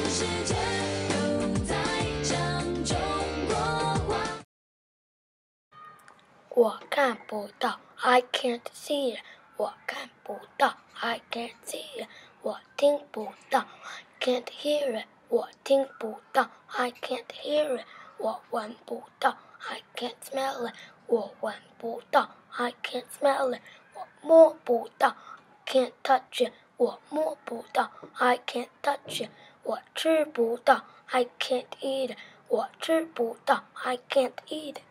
世界都在讲中国话。 我看不到 ，I can't see it。我看不到 ，I can't see it。我听不到 ，I can't hear it。我听不到 ，I can't hear it。我闻不到 ，I can't smell it。我闻不到 ，I can't smell it。我摸不到 ，can't touch it。我摸不到 ，I can't touch it。我吃不到 ，I can't eat it。我吃不到 ，I can't eat it。